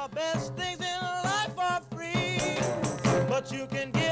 best things in life are free, but you can get